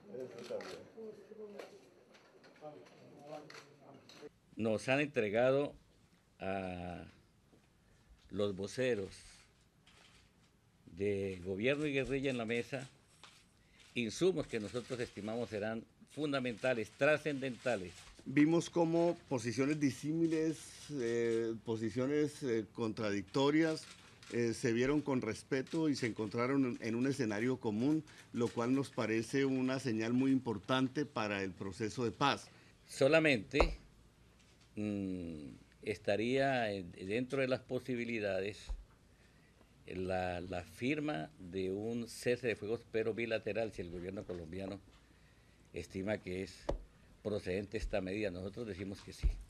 Nos han entregado a los voceros de gobierno y guerrilla en la mesa insumos que nosotros estimamos serán fundamentales, trascendentales. Vimos cómo posiciones disímiles, posiciones contradictorias, se vieron con respeto y se encontraron en un escenario común, lo cual nos parece una señal muy importante para el proceso de paz. Solamente estaría dentro de las posibilidades la firma de un cese de fuegos, pero bilateral, si el gobierno colombiano estima que es procedente esta medida. Nosotros decimos que sí.